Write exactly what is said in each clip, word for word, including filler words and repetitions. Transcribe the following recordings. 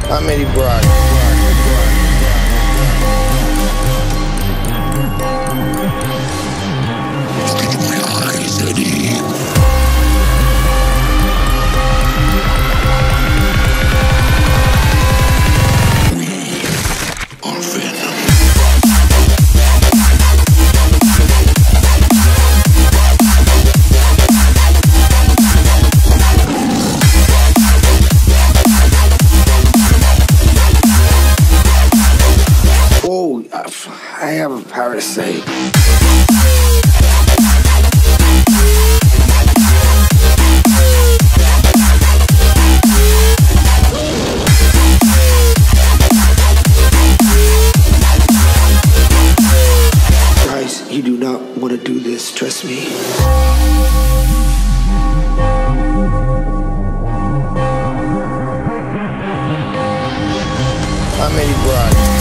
I'm Eddie Brock. I have a power to say. Guys, you do not want to do this, trust me. I'm Eddie Brock.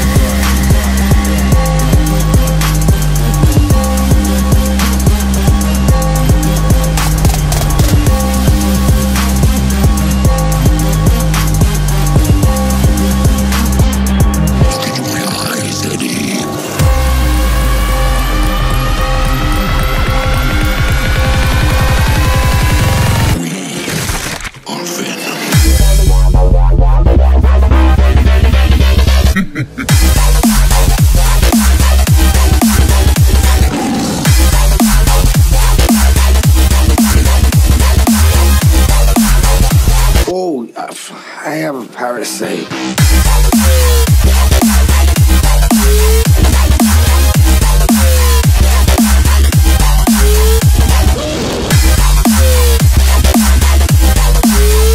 Oh, I have a power to say.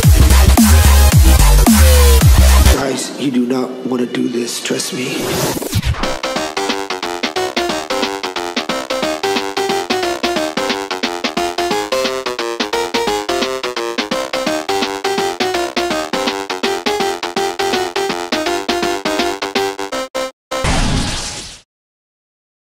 Guys, you do not want to do this, trust me.